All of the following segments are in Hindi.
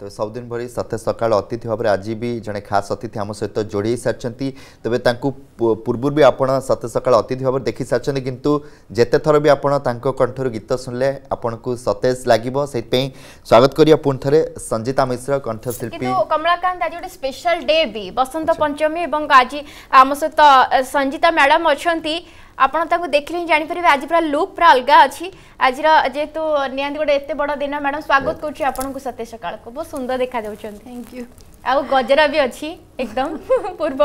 तो सबुदिन भरी सत्य सकाळ अतिथि भाव आज भी जड़े खास अतिथि आम सहित जोड़े सारी तेज पूर्व भी आप सत्य सकाळ अतिथि भाव देखी सारी किंतु जेते थर भी आपण कंठर गीत शुणिले आपन को सतेज लगे से स्वागत करिया पुणी थे संजीता मिश्र कंठशिल्पी कमलाकांत आज गोटे स्पेशल डे भी बसंत पंचमी और आज आम सहित संजीता मैडम अच्छा आपड़ देखले जापर आज पूरा लुक पूरा अलग अच्छी आज जेहेतु निहांती गोटे एत बड़ दिन मैडम स्वागत करुँ सत्य सकाळ को बहुत सुंदर देखा थैंक यू आउ गजरा भी अच्छी एकदम पूर्व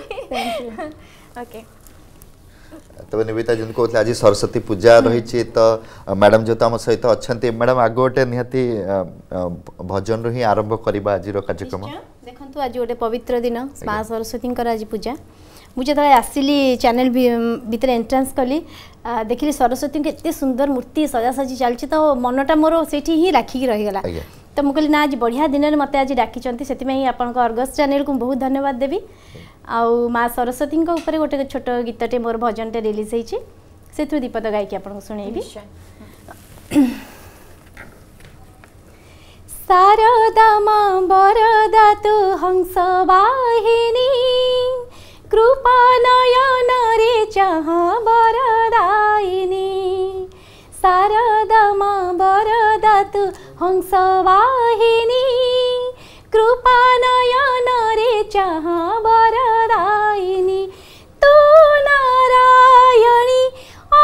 ओके तब निवेदिता जी कहते आज सरस्वती पूजा रही तो मैडम जो आम सहित अच्छा मैडम आग गोटे निहाती भजन रू ही आरंभ करवा आज कार्यक्रम देखो आज गोटे पवित्र दिन माँ सरस्वती आज पूजा मुझे जो आसिली चैनल भितर एंट्रांस कली देखिली सरस्वती के एत सुंदर मूर्ति सजासजी चलती तो मनटा मोर से ही राखिकी रहीगला तो मुझे ना आज बढ़िया दिन में मत आज डाकी से आप अर्गस चैनल को बहुत धन्यवाद देवी आउ माँ सरस्वती उपर गोटे छोट गीतटे मोर भजनटे रिलीज होती से दीपद गायकी आपको शुणेबी शारदा माँ बरदा तु हंस वाहिनी कृपा नयन रे चाह बरदायिनी शारदा माँ बरदा तु हंस वाहिनी कृपा नयन रे चाह बरदायिनी तू नारायणी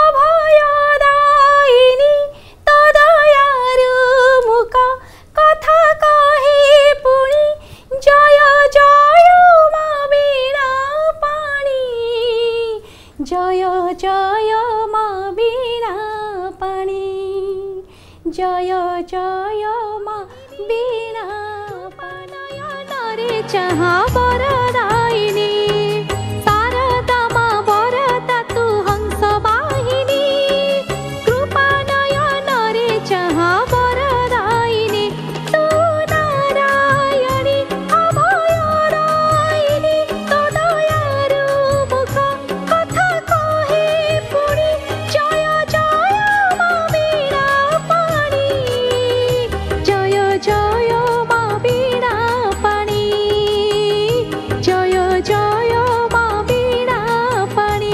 अभयदायिनी तदयारु मुख कथा कहे पुणी जय जय माँ वीणा पाणी जय जय माँ वीणा पाणी जय जय माँ वीणा पाणयन रे चाह बरदायिनी शारदा माँ बरदा तु हंस वाहिनी कृपा नयन रे चाह बरदायिनी तू नारायणी अभयदायिनी तदयारु मुख कथा कहे पुणी जय जय माँ वीणा पाणी जय जय माँ वीणा पाणी जय जय माँ वीणा पाणी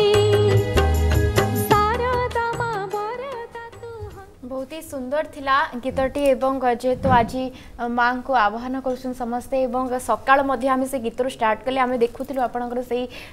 शारदा माँ बरदा तु बहुत ही सुंदर थिला गीतटी एवं जेहेतु आज माँ को आह्वान कर समस्ते सकाळ आम से गीत स्टार्ट कले आम देखुलु आपंकर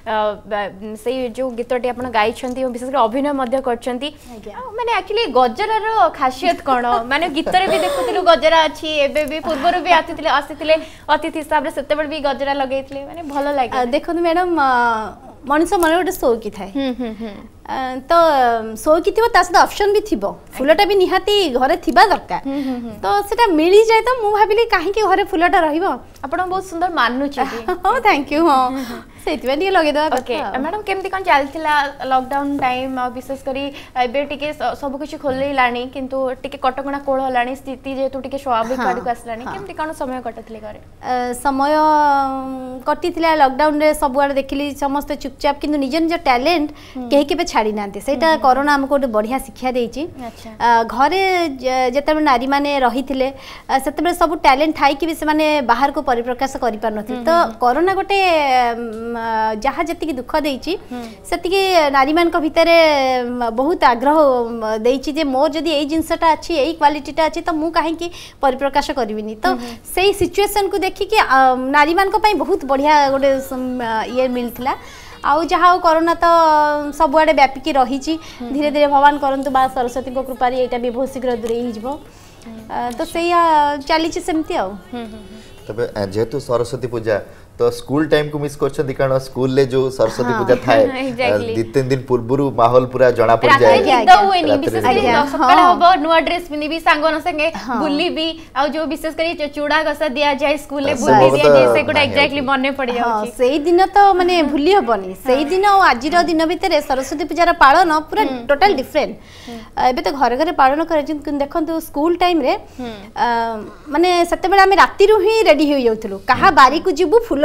से जो गीतटी आप गाई विशेष अभिनय कर माने एक्चुअली गजरार खासियत कौन माने गीत भी देखुलु गजरा अच्छी एबे भी पूर्व भी आसी अतिथि हिसाब से भी गजरा लगे माने भल लगे देखो मैडम मनुष्य मन गोटे शौकी थाए तो शौकी थी सहित ऑप्शन भी थी फुलटा भी निहाती घरे थिबा दरकार तो सेटा मिली जाए तो मु भाबिली काहे कि घरे फुलटा रहिबो आपण बहुत सुंदर मानुची हां थैंक यू हां सेतिबे दिए लगे दवा ओके मैडम केमती कोन चलथिला लॉकडाउन टाइम विशेष करी एबे टिके सब कुछ खोले लानी किंतु टिके कटकणा कोळ हलानी स्थिति जेतु टिके स्वाभाविक काडी को आसलानी केमती कोन समय कटथिले घरे समय कटिथिला लॉकडाउन रे सब आड़ देखिली समस्त चुपचाप किंतु निज निज टैलेंट केही केबे छाड़ी नांते सेटा कोरोना हमको गोटे बढ़िया शिक्षा देछि घरे जेते नारी माने रहिथिले सेते सब टैलेंट थाई कि से माने बाहर को परिप्रकाश करि पार नथि तो कोरोना गोटे जहाँ जी दुख देती नारी मान भितर बहुत आग्रह देती जे मोर जदि यही जिनसटा अच्छी यही क्वालिटीटा अच्छी तो मुझे कहीं परिप्रकाश करी तो से सिचुएशन को देखिकी नारी मान बहुत बढ़िया गोटे ये मिलता आउ जहाँ कोरोना तो सबुआड़े व्यापिकी रही धीरे धीरे भगवान करंतु बा सरस्वती को कृपा यहाँ भी बहुत शीघ्र दूरे हो तो से चली सेमती तबे जेहेतु सरस्वती पूजा तो स्कूल टाइम को मिस करछन कारण स्कूल ले जो सरस्वती पूजा थाए दि तीन दिन पूर्व माहौल पूरा जना पड़ जाए निद होएनी विशेष करी सकाळ होबो नुवा ड्रेस पिनिबी सांगन संगे बुलीबी आ जो विशेष करी चूड़ा गसा दिया जाए स्कूल ले बुली दिया जाए से गुडा एग्जैक्टली मने पड़ जाउची सेही दिन तो माने भूली हबनी सेही दिन और आज रो दिन भितर सरस्वती पूजार पालन पूरा टोटल डिफरेंट एबे तो घर घर पालन करे देखंतु स्कूल टाइम रे माने सते बेला हम राती रु ही रेडी हो जाउथलु कहा बारी को जिबु फूल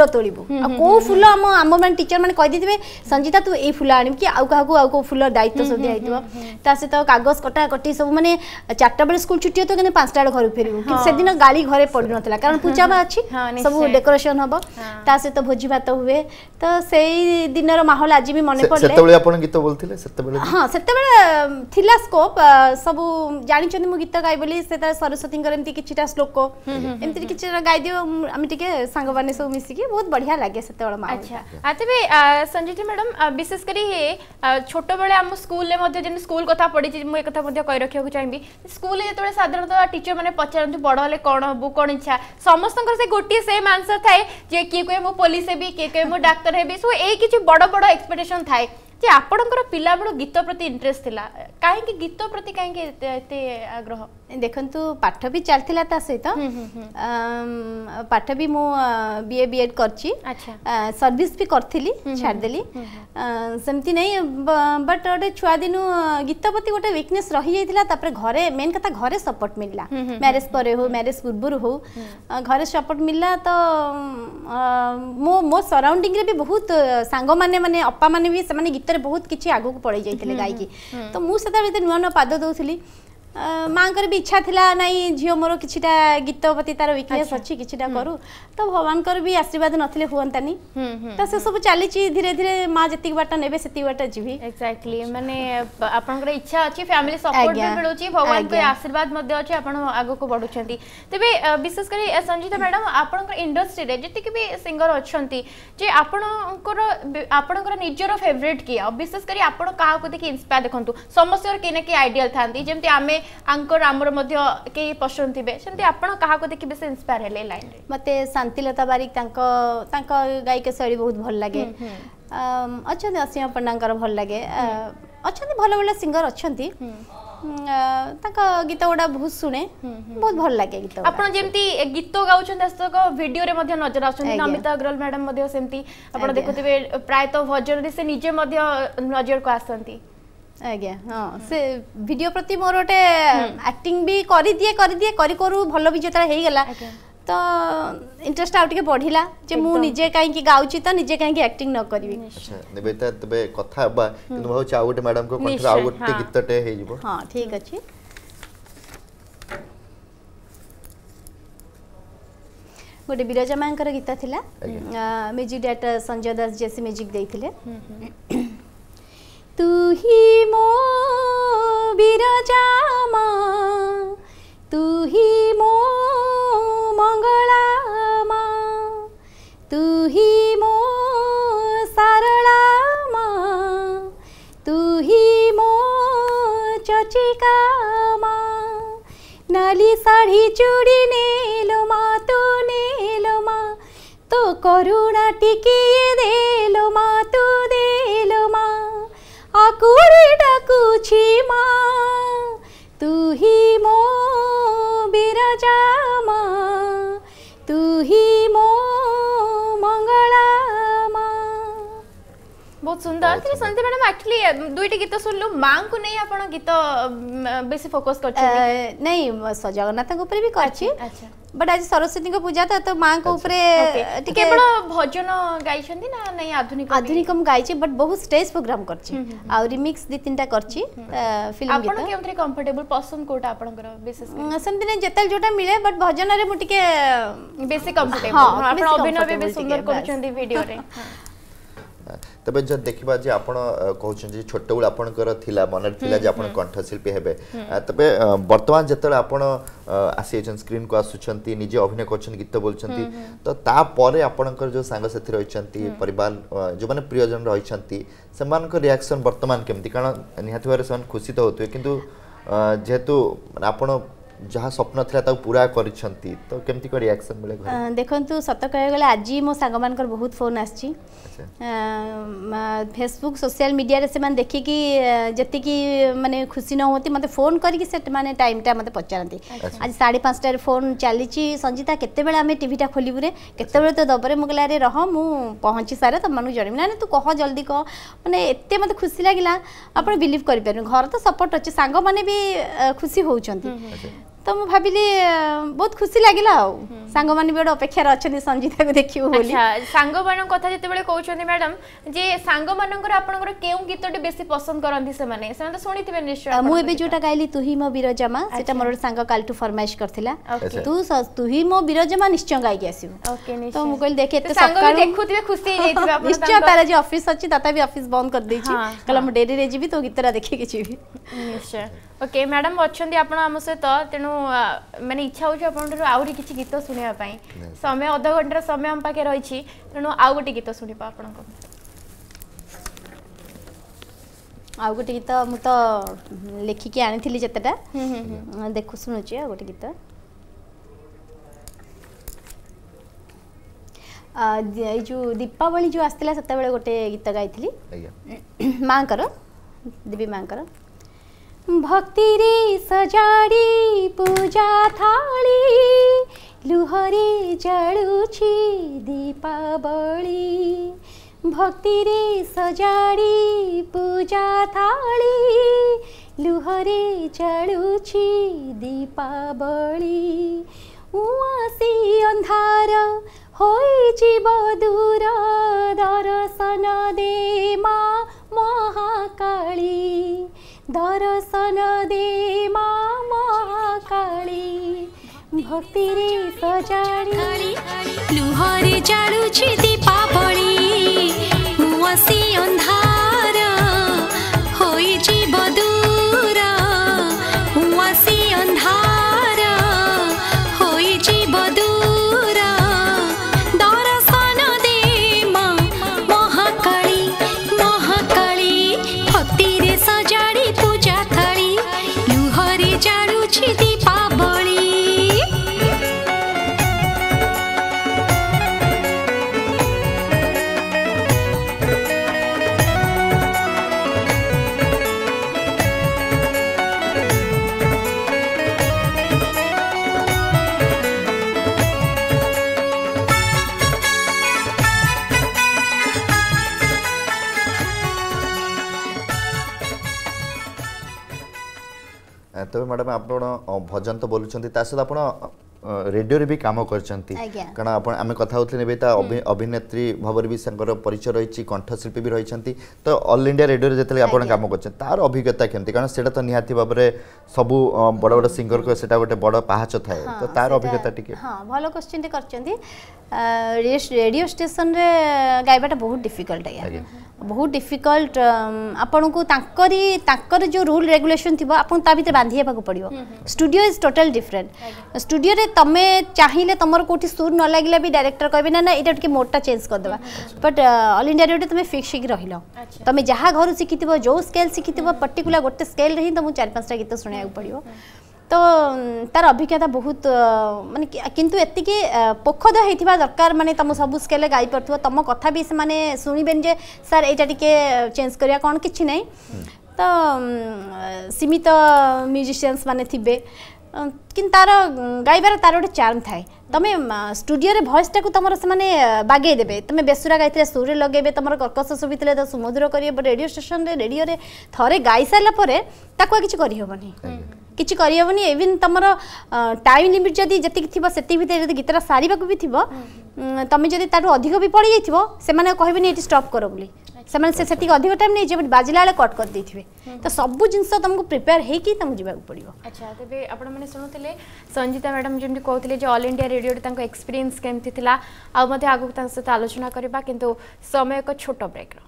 तोड़बू कौ फुल आम मैंने टीचर मैंने कही देते संजीता तू ये फुल आनी कि आउ क्या फुल दायित्व सब दिखाई ता सहित कागज कटा कटी सब मैंने 4टा बेले स्कूल छुट्टी हो तो 5टा बेले घर फेरू से दिन गाड़ी घरे पड़ ना कारण पूजा बा अच्छी सब डेकोरेशन हम ता सहित भोजी भात हुए तो से दिन माहौल आज भी मन पड़े गीत बोलते हाँ से थिला स्कोप सब जानी मु गीत गाई बोली सरस्वती एमती किछिटा श्लोक एमती किछि गाई दियो हम टिके संग माने सब मिसिकी बहुत बढ़िया लागे सेते बेला माहौल। अच्छा तबे संजीता मैडम विशेष करी छोट बेले हम स्कूल ले मध्ये जेन स्कूल कथा पढी मु एक कथा मध्ये कहि रखियो को चाहिबी स्कूल ले जेतोले साधारणतः टीचर माने पचारंतु बड़ हले कोन हबु कोन इच्छा समस्तंकर से गोटी सेम आंसर थाए जे की कोए मु पुलिस हेबी के कोए मु डॉक्टर हेबी सो ए किछि बड़ बड़ एक्सपेक्टेशन थाए जे आपणकर पिला बड़ गीत प्रति इंटरेस्ट थिला काहे कि गीत प्रति काहे कि एते आग्रह देखंतु पाठ भी चलथिला ता सहित पाठ भी मु बीए बीएड करची अच्छा सर्विस भी करथिली छाड़ देली सेमती नहीं बट ओटे छुआ दिनु गीत प्रति गोटे वीकनेस रही जाइतिला तापर घरे मेन कथा घरे सपोर्ट मिलला मैरिज परे हो मैरिज पूर्व हो घरे सपोर्ट मिलला तो मो सराउंडिंग रे भी बहुत सांग माने अपा माने भी से गीत रे बहुत किछि आगु को पड़ै जाइतिले गाई की तो मु सेता बिते नुवा नुवा पाद दउथिली मांकर भी इच्छा थिला नहीं झियो मोर किछिटा गीत प्रति तार वीकनेस अछि किछिटा करू तो भगवान कर भी आशीर्वाद नथिले हुअंतानी तो से सब चली छि धीरे धीरे मां जति बाटा नेबे सेति बाटा जीवी एक्जेक्टली माने आपनकर इच्छा अछि फैमिली सपोर्ट भी मिलु छि भगवान के आशीर्वाद मध्ये अछि आपन आगो को बढ़ुछंती तबे विशेष करी संजीता मैडम आपनकर इंडस्ट्री रे जति के भी सिंगर अछंती जे आपनकर निजरो फेवरेट किया विशेष करी आपन काहा को देखि इंस्पायर देखंतु समस्त के ने के आइडियल थांती जेमति आमे आंकर आमर मध्य के पसंद थिबे सेमति आपण काहा को देखि बेसे इंस्पायर हेले लाइन रे मते शांतिलता बारिक तांको गायिका शैली बहुत भल लागे अच्छा असीमा पंडांकर भल लागे अच्छा भल भल सिंगर अछंती तांका गीत गोडा बहुत सुने बहुत भल लागे गीत आपण जेमति गीत गाउछन दस्तक वीडियो रे मध्य नजर आछन अमिता अग्रवाल मैडम मध्य सेमति आपण देखुथिबे प्राय तो भजन रे से निजे मध्य नजर को आसंती आज्ञा हाँ से वीडियो प्रति मोर गोटे एक्टिंग भी कर दिए करू भल भी जेतरा हे गेला तो इंटरेस्ट आउ टिके बढ़िला जे मु निजे काहे की गाउची तो निजे काहे की एक्टिंग न करबी अच्छा निवेदिता तबे कथा बा किंतु भाउ चाउ गोटे मैडम को कंट्रोल आउ गोटे गीतटे हे जिवो हां ठीक अछि गोटे बिरजा मांकर गीत थिला म्यूजिक डायरेक्टर संजय दास जैसे म्यूजिक देइथिले तू ही मो बिरजा मां तू ही मो मंगला मां तू ही मो सरला मां तू ही मो चचिका मां नाली साड़ी चूड़ी नेलो मां तो करुणा टिकिए देलो मां तू देलो मां आकुरी डाकुछि मां तू ही मो बिरजा मां तू ही मो मंगला मां बहुत सुंदर कि संते मैडम एक्चुअली दुईटी गीत सुनलु मां को नहीं आपण गीत बेसी फोकस करछि नहीं जगन्नाथ ऊपर भी करछि अच्छा बट आज सरस्वती को पूजा था तो मां को ऊपर ठीक है बड़ा भजन गाई छंती ना नहीं आधुनिक हम गाई छी बट बहुत स्टेज प्रोग्राम करछि आ रिमिक्स दी तीनटा करछि फिल्म गीत आपण केमथि कंफर्टेबल पसंद कोटा आपनकर विशेष संते ने जेतल जोटा मिले बट भजन रे मु टिके बेसी कंफर्टेबल आपण अभिनय भी सुंदर करछंती वीडियो रे तबे जब देखिबा जे आपण कहउछन जे छोटबेल आपणकर थिला मनर थिला जे आपण कंठशिल्पी हेबे तबे वर्तमान जतले आपण आसीछन स्क्रीन को आसुछंती निजे अभिनय करछन गीत बोलछंती तो ता परे आपणकर जो सांग साथी रहिछंती परिवार जो माने प्रियजन रहिछंती समान रिएक्शन वर्तमान केमती कारण निहाती बारे समान खुशी तो होतवे किंतु जेहेतु आपण जहाँ स्वप्न था ताऊ पूरा करिछंती तो केमती को रिएक्शन मिले घर देखंतु सत कह गेला आज मो सांग मानकर बहुत फोन आछि फेसबुक सोशल मीडिया रे से मान देखि कि जति कि माने खुशी न होती मते फोन करी कि सेट माने टाइम टा मते पचारंती आज 5:30 रे फोन चलीची संजीता केते बेला हमें टीवी टा खोलिबु रे केते बेला तो दबरे मुगला रे रह मु पहुंची सारे त मनु जणिम ना तू कह जल्दी कह माने एते मते खुशी लागिला आपण बिलीव करि परनु घर तो सपोर्ट अछि सांग माने भी खुशी होउचंती तो मु भाबिली बहुत खुशी लागिला सांग माने बेड अपेक्षा अछनी संजीता को देखियो बोली। अच्छा सांग मान कथा जते बेले कहउछन्ती मैडम जे सांग मानकर आपनकर केउ गीतटी बेसी पसंद करंती से माने तो सुनिथिबे निश्चय। मु एबे जोटा गाइली तू ही मो बिरजमा सेटा मोर सांग कालटू फरमाइश करथिला तू ही मो बिरजमा निश्चय गाई के आसीबो। ओके निश्चय तो मु कहल देखे एते सांग सकाळ देखुथिबे खुशी हे जइथिबे आपन निश्चय तारा जे ऑफिस अछि तता भी ऑफिस बंद कर दै छी कला मु डेरी रे जीबी तो गीतरा देखे के जीबी निश्चय। ओके मैडम अच्छे आप सहित तेणु मैंने इच्छा हो आउरी किसी गीत शुणा समय अध घंटार समय आम पाखे रही तेणु आउ गोटे गीत शुणा आप आउ गोटे गीत मु तो लिखिकी आनी जितेटा देखु शुणुची आ गोटे गीत जो दीपावली जो आसला से गोटे गीत गाई माँ देवी माँ भक्ति रे सजाड़ी पूजा थाली लुहरे जड़ुछि दीपावली भक्ति रे सजाड़ी पूजा थाली लुहरे जड़ुछि दीपावली उआसी अंधार होई जीव दूर दर्शन दे माँ महाकाली दर्शन दे माँ महाकाली भक्ति रे सजाड़ी लुहरे जालुछि दीपावली उआसी अंधार होई जीव दूर उआसी अंधार होई जीव दूर दर्शन दे माँ महाकाली महाकाली भक्ति रे सजाड़ी पूजा थाली लुहरे जालुछि दीपावली। तबे मैडम आप भजन तो बोलुछंती ता सहित आप रेडियो रे भी काम करछंती कारण आप आमे कथा होतले नेबे ता अभिनेत्री भावर भी संकर परिचय रहिछि कंठशिल्पी भी रहिछंती तो ऑल इंडिया रेडियो रे जतले आप काम करछन तार अभिज्ञता केमती कारण सेटा तो निहाती भाबरे सबु बड़ बड़ सिंगर को सेटा गोटे बड़ पहाच थाए तो तार अभिज्ञता टिके हां भलो क्वेश्चन टे करछंती रेडियो स्टेशन रे गायबाटा बहुत डिफिकल्ट है बहुत डिफिकल्ट आपन को तांकर जो रूल रेगुलेशन थिबो आपन ता भीतर बांधी हेबा को पड़ियो studio is total different studio रे तमे चाहिले तमर कोठी सुर न लागिला भी डायरेक्टर कहबे ना एटा के मोडटा चेंज कर देबा बट ऑल इंडिया रेडियो तमे फिक्स ही रहिलो तमे जहा घर सिखिथिबो जो स्केल सिखिथिबो पर्टिकुलर गोटे स्केल रे ही तमु 4-5 टा गीत सुनाया को पड़ियो तो तार अभिज्ञता बहुत माने किंतु एतिके पोखद हेतिबा दरकार माने तम सब स्केल गाई परथबो तम कथा भी से माने सुनिबेन जे सर एटा टिके चेंज करिया कोन किछि नै तो सीमित म्यूजिशियंस माने थिबे किन तार गाइबार तार गोटे चार्म थाए तमे स्टूडियो रे वॉइस टाकू तमर से माने बागे देबे तमे बेसुरा गाइतले सुर लगेबे तमर कर्कश सुबितले तो सुमधुर करिए रेडियो स्टेशन रे रेडियो रे थरे गाई साला परे ताको किछि करि होबनी किछि करि होबनी इवन तमर टाइम लिमिट जदी जति थिबो सेति भितर जदी गीतरा सारीबा को भी थिबो तमे जदी तारु अधिक भी पड़ी जाइथिबो से माने कहबेनी एटी स्टॉप करो बोली से माने से सेति अधिक टाइम नै जे बाजिला वाले कट कर देथिबे तो सब जिंस तुमको प्रिपेयर हे कि तुम जिबा पड़ियो। अच्छा तबे आपण माने सुनुथिले संजीता मैडम जेमति कहथिले जे ऑल इंडिया रेडियो रे तांको एक्सपीरियंस केमति थिला आ मते आगु तांस सहित आलोचना करबा किंतु समय को छोटो ब्रेक रो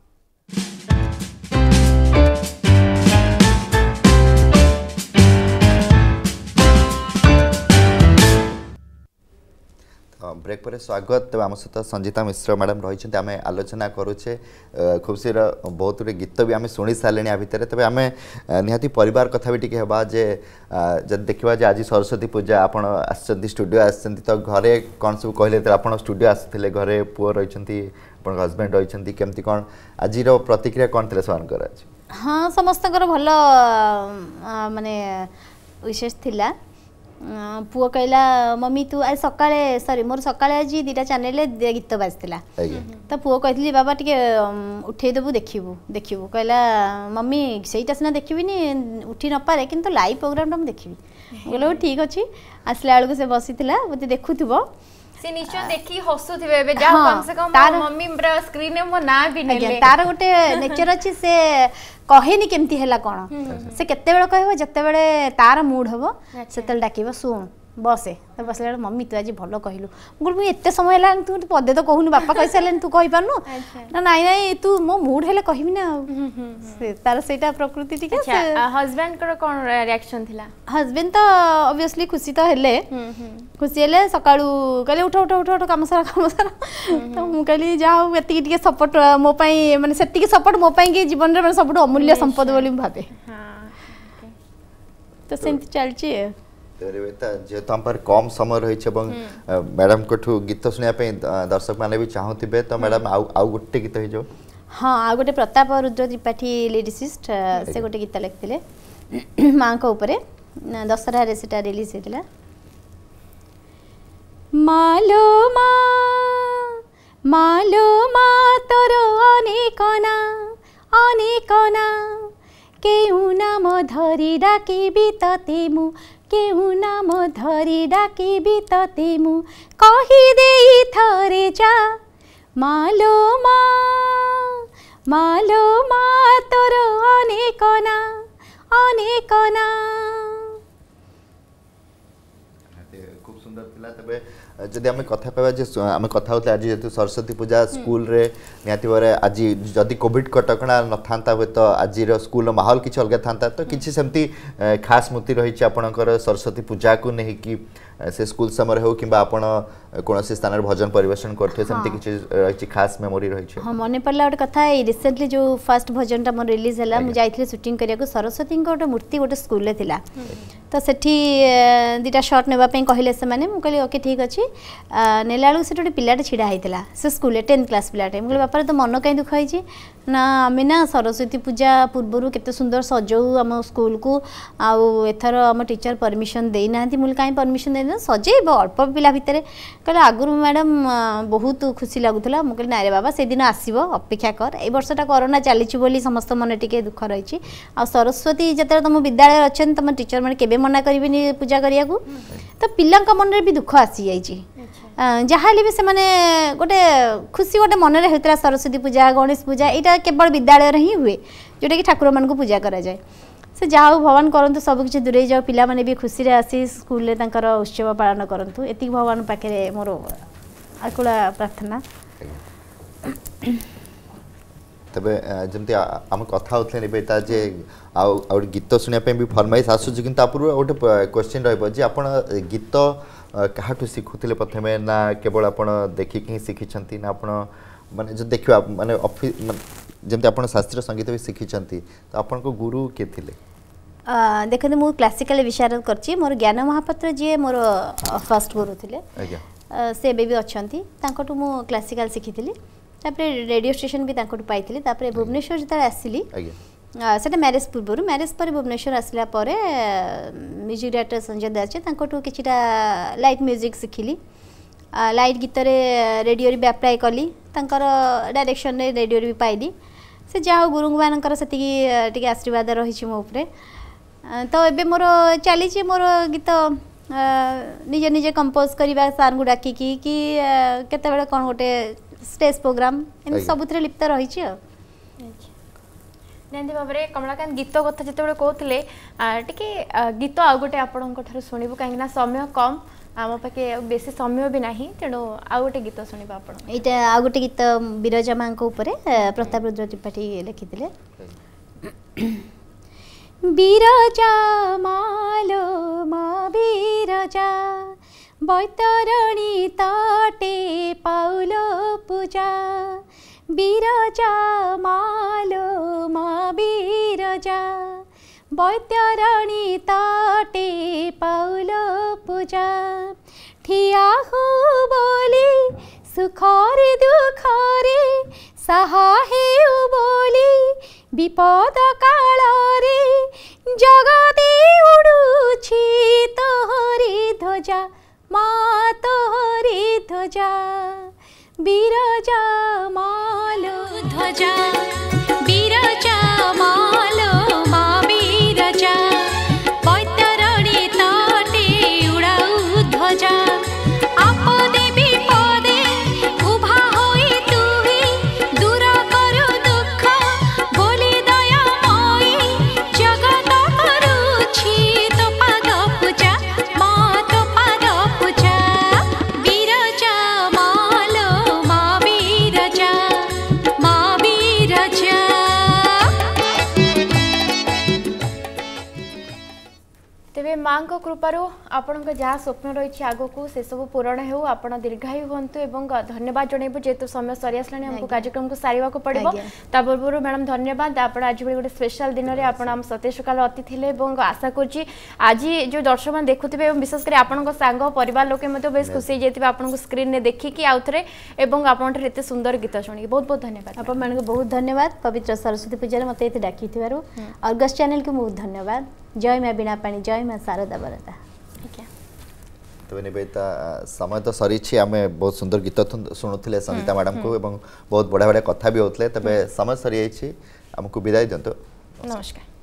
ब्रेक पर स्वागत आम सहित संजीता मिश्र मैडम रही आम आलोचना करुचे खुशी बहुत गुटे गीत भी आम शुणी सारे भितर तेज आम निहाती परिवार कथा भी टे जे जब देखा आज सरस्वती पूजा आप स्टूडियो आसती तो घरे कौन सब कहले आप स्टूडियो आसते घरे पुओ रही हजबैंड रही केमती कौन आज प्रतिक्रिया कौन थे से हाँ समस्त भल माने विशेष थिला पुओ कहला मम्मी तू आज सकाळे सॉरी मोर सकाळे आज दीटा चैनल गीत बाजला तो पुओ कहली बाबा टिके उठे देबू देखिबू कहला मम्मी सेटा सिना देखिबिनी उठी न पारे किंतु लाइव प्रोग्राम हम देखिबी बोलो ठीक अछि आसला बेलू से बसीथिला मते देखुथबो से निश्चय देखि हसुथिबे बे जा कम से कम मम्मी हमरा स्क्रीन में मो ना भी नेले तार गोटे नेचर अछि से कहेनी केमती हैला कोन से केते बेले कहबो जते बेले तार मूड हबो सेतल डाकिबो सुन बसे तो बसले मम्मी तू आज भल कहलु मुझे एते समय है तू पदे तो कहूनी बापा कही सारे तू कही पारनु ना नाई नाई तू मो मूड हेले कहबी ना तार सेटा प्रकृति ठीक है हस्बैंड को कोन रिएक्शन थिला हस्बैंड तो ऑब्वियसली खुशी तो हेले खुशी हेले सकाळू कहले उठ उठ उठ काम सारा तो मु कहली जाओ एति टिके सपोर्ट मो पई माने सेति के सपोर्ट मो पई के जीवन रे सबटो अमूल्य संपद बोली भाबे हां तो सेंति चलची जेहेतु हम पर कम समय रही मैडम को गीत शुणा दर्शक मैंने भी चाहूबे तो मैडम आउ गोटे गीत हो हाँ आ गोटे प्रताप रुद्र त्रिपाठी लिरिसिस्ट से गोटे गीत लिखते माँ को ऊपर दशहरा रे सेटा रिलीज होता मालो माँ तोर अनेक ना केहू नाम धरी डाकिबी तते मु केहू नाम धरी डाकिबी तते मु कही देई थरे जा मालो माँ तोर अनेक ना खूब सुंदर थिला तबे जदि आम कथा कहवा आम कथा होता आज जेहेतु सरस्वती पूजा स्कूल रे निहाती भाव आज जदि कोविड कटकणा न था हे तो आज स्कूल माहौल किसी अलग था तो किसी सेमती खास स्मृति रही आपणकर सरस्वती पूजा को नहीं कि से स्कूल समय हो कि कौन स्थान भजन परिवेशन करते सेमती किसी रही खास मेमोरी रही हाँ मन पड़ा गोटे कथा रिसेंटली जो फर्स्ट भजन मोर रिलीज है मुझे जाइए शूटिंग करने सरस्वती गोटे मूर्ति गोटे स्कूल थिला तो सेठी दीटा शॉट नेबापी कहले से माने मु कहली ओके ठीक अच्छे नेला बेलू से गोटे पिलाटे छिड़ा होता से स्कूल 10th क्लास पिलाटे मुझे बापा तो मन कहीं दुख होती ना आम ना सरस्वती पूजा पूर्वर केते सुंदर सजाऊ आम स्कूल को आउ एथर आम टीचर परमिशन देना मुझे कहीं परमिशन देना सजेब अल्प पिला भितर कहले आगुरी मैडम बहुत खुशी लगुला मुझे ना रे बाबा से दिन आसो अपेक्षा कर ए वर्षटा कोरोना चली समस्त मन टी दुख रही आ सरस्वती जिते तुम विद्यालय अच्छा तुम टीचर मैंने केबे मना करें पूजा करने को तो पिला मन में भी दुख आसी जाइए जहाँ भी से माने गोटे खुशी गोटे मन में होता सरस्वती पूजा गणेश पूजा यहाँ केवल विद्यालय ही हुए जोटा कि ठाकुर मान पूजा करा जाए से जहाँ भगवान करंतु सब किसी दूरे जाओ पिला माने भी खुशी रे आसी स्कूल उत्सव पालन करंतु एति भगवान पाखे मोर आकुला प्रार्थना तबे जमती आम कथा होता जे आ गीत शुणापी भी फरमाइश आसूँ कि गोटे क्वेश्चन रही आप गीत क्या शिखुले प्रथमे ना केवल आप देखिक ही शिखी ना आप माने जो देखा माने जमती आप शास्त्रीय संगीत भी शिखी तो आपन को गुरु किए थिले देखते मुझे क्लासिकल विशारद कर मोर ज्ञान महापात्र जी मोर फर्स्ट गुरु थे से भी अच्छा मु क्लासिकल शिखी रेडियो स्टेशन भी पाई भुवनेश्वर जो आसली से मैरेज पूर्व मैरेज पर भुवनेश्वर आसला म्यूजिक डायरेक्टर संजय दास कि लाइट म्यूजिक शिखिली लाइट गीत रेडियो भी अप्लाई कली डायरेक्शन रेडियो भी पाइली से जहाँ गुरु मानकर से आशीर्वाद रही मो उपरे तो ये मोर चली मोर गीत निजे निजे कंपोज करवा सार को डाकिकी कि केते कौन गोटे स्टेज प्रोग्राम एम सब लिप्त रही निहती भाव में कमलाकांत गीत कथा जिते कहते टे गीत आउ गोटे आपंकर शुणु कहीं समय कम आम पाखे बेसी समय भी ना तेणु आउ गोटे गीत शुणा आप यहाँ आउ गोटे गीत विरजा माँ प्रताप रुद्र त्रिपाठी लिखिते विरजा मालो मा विरजा बैतरणी तटे पाउलो पूजा विरजा मालो मा विरजा बैतरणी तटे पाउलो पूजा ठिया हो बोली सुखरे दुखरे साहा हेउ बोली विपद काल रे जगती उड़ुछि तोहरी ध्वजा बिरजा मालो मा बिरजा बैतरणी तटे उड़ाऊ ध्वजा आपदे विपदे उभा होई तुही दूर करु दुख बोली दयामयी जगत करुछि तो पाद पूजा मा तो पाद पूजा बिरजा मालो मा बिरजा मा बिरजा। तेबे माँ को कृपारू आपण जहाँ स्वप्न रही आग को से सब पूरण हो आपण दीर्घायु हूँ एवं धन्यवाद जनइबू जेहेतु समय सरी आसला हमको कार्यक्रम को सारे पड़ो ता पूर्व मैडम धन्यवाद आप आज भी गोटे स्पेशल दिन में आप सत्य सकाल अति थे आशा करुँच आज जो दर्शक मैंने देखुए विशेषकर आपण सांग परिवार लोके बेस खुशी जाइए आपको स्क्रीन में देखिकी आउ थे आपंठ एत सुंदर गीत शुणी बहुत बहुत धन्यवाद आपण बहुत धन्यवाद पवित्र सरस्वती पूजा मत ये डाकी अर्गस चैनल को बहुत धन्यवाद। जय माँ बीणा पाणी जय माँ शारदा बरदा। तो निवेदिता समय तो सरी आम बहुत सुंदर गीत शुणुले संगीता मैडम को बहुत बढ़िया बढ़िया कथा भी होते तबे समय सरी आमको विदाय दिंतु। नमस्कार।